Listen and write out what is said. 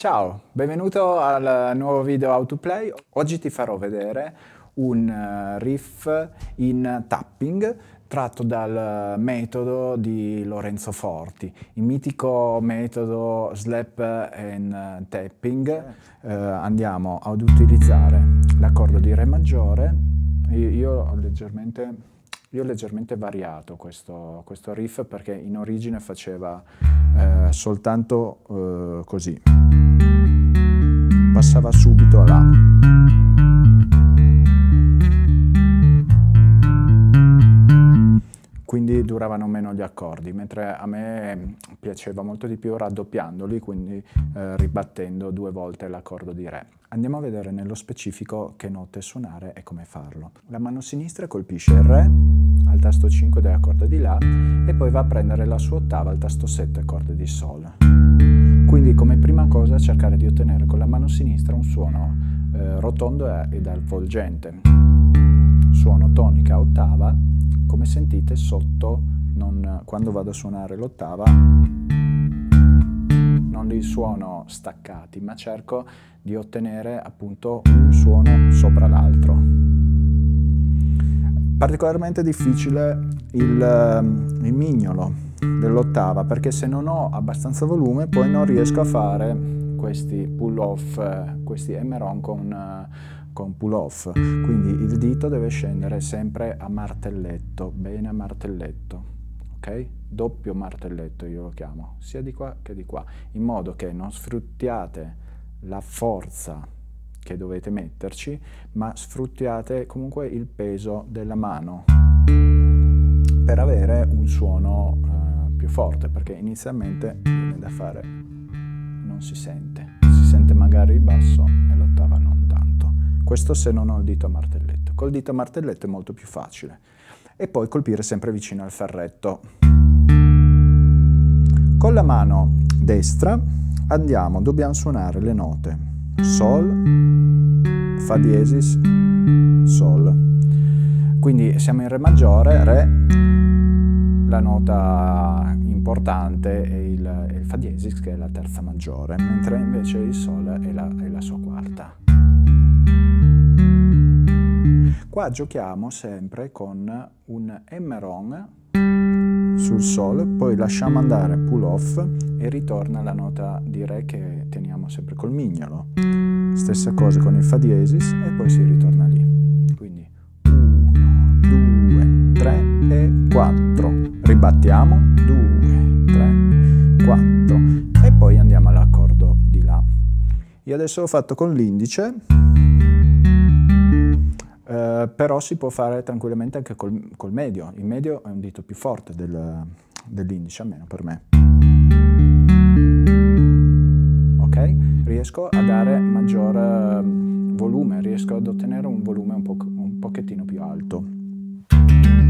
Ciao, benvenuto al nuovo video How to Play. Oggi ti farò vedere un riff in tapping tratto dal metodo di Lorenzo Forti, il mitico metodo slap and tapping. Andiamo ad utilizzare l'accordo di Re maggiore. Io ho leggermente variato questo riff perché in origine faceva soltanto così, passava subito a La. Quindi duravano meno gli accordi, mentre a me piaceva molto di più raddoppiandoli, quindi ribattendo 2 volte l'accordo di Re. Andiamo a vedere nello specifico che note suonare e come farlo. La mano sinistra colpisce il Re al tasto 5 della corda di La e poi va a prendere la sua ottava al tasto 7 corda di Sol. Quindi come prima cosa cercare di ottenere con la mano sinistra un suono rotondo ed avvolgente. Suono tonica ottava, come sentite sotto, quando vado a suonare l'ottava, non li suono staccati, ma cerco di ottenere appunto un suono sopra l'altro. Particolarmente difficile il mignolo dell'ottava, perché se non ho abbastanza volume poi non riesco a fare questi pull off, questi hammer-on con pull off, quindi il dito deve scendere sempre a martelletto, bene a martelletto, ok? Doppio martelletto io lo chiamo, sia di qua che di qua, in modo che non sfruttiate la forza che dovete metterci, ma sfruttiate comunque il peso della mano per avere un suono più forte, perché inizialmente viene da fare, non si sente magari il basso e l'ottava non tanto. Questo se non ho il dito a martelletto. Col dito a martelletto è molto più facile. E poi colpire sempre vicino al ferretto. Con la mano destra dobbiamo suonare le note Sol, Fa diesis, Sol. Quindi siamo in Re maggiore, Re, la nota importante è il Fa diesis, che è la terza maggiore, mentre invece il Sol è la sua quarta. Qua giochiamo sempre con un hammer-on sul Sol, poi lasciamo andare pull off e ritorna la nota di Re che teniamo sempre col mignolo. Stessa cosa con il Fa diesis e poi si ritorna lì. Quindi 1, 2, 3 e 4. Ribattiamo 2, 3, 4 e poi andiamo all'accordo di La. Io adesso l'ho fatto con l'indice. Però si può fare tranquillamente anche col medio. Il medio è un dito più forte dell'indice, almeno per me. Ok? Riesco a dare maggior volume, riesco ad ottenere un volume un pochettino più alto.